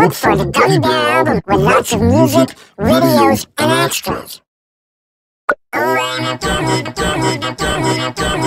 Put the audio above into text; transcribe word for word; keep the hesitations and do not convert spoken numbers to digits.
Look for the Gummy Bear album with lots of music, videos, and extras. Oh, and a gummy, gummy, gummy, gummy.